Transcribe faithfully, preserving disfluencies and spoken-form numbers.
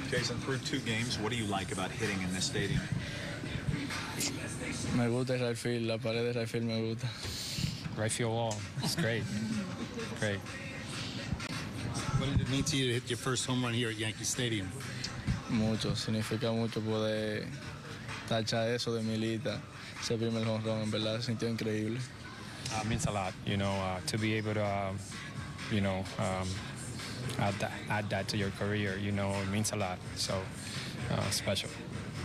Jasson, through two games, what do you like about hitting in this stadium? Me gusta el right field, la pared de right field me gusta. Right field wall, it's great, great. What did it mean to you to hit your first home run here at Yankee Stadium? Mucho, significa mucho poder tachar eso de mi lista. Ese primer home run, en verdad, se sintió increíble. Uh, means a lot, you know, uh, to be able to, uh, you know, um, add that, add that to your career, you know, it means a lot. So, uh, special.